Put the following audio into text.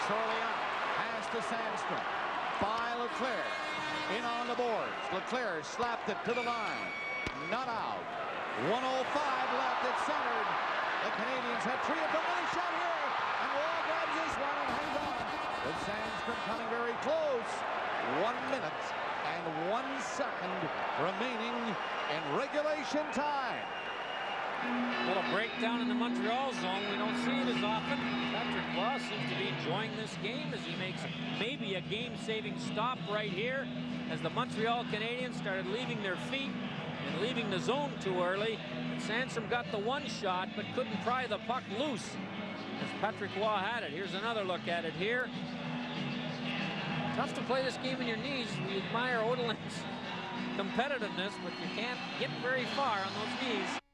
Sorley out. Pass to Sandstrom. By Leclerc. In on the boards. Leclerc slapped it to the line. Not out. 1:05 left. It's centered. The Canadians have three of them. Many shot here. And Wall grabs this one and hangs on. With Sandstrom coming very close. 1 minute and 1 second remaining in regulation time. A little breakdown in the Montreal zone. We don't see it as often. Patrick Roy seems to be enjoying this game as he makes maybe a game-saving stop right here as the Montreal Canadiens started leaving their feet and leaving the zone too early. And Sandstrom got the one shot but couldn't pry the puck loose as Patrick Roy had it. Here's another look at it here. Tough to play this game on your knees. We admire Odolin's competitiveness, but you can't get very far on those knees.